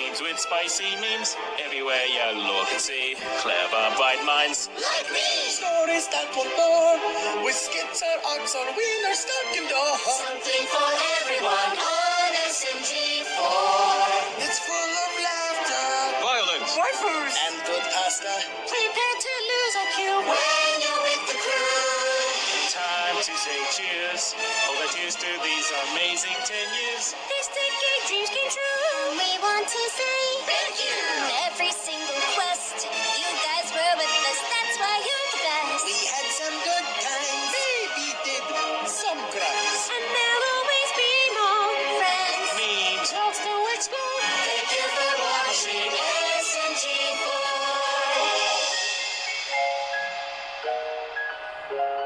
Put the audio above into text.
Memes with spicy memes everywhere you look and see. Clever, bright minds like me. Stories that want more, with skits or arcs or winners stuck in the heart. Something for everyone on SMG4. It's full of laughter, violence, waifus, and good pasta. Prepare to lose a cue when you're with the crew. time to say cheers. Hold our cheers to these amazing 10 years. This decade dreams came true. We want to say thank you. Every single quest, you guys were with us. That's why you're the best. We had some good times, maybe did some crimes. And there'll always be more friends. Memes, Jokes to explore. Thank you for watching SMG4.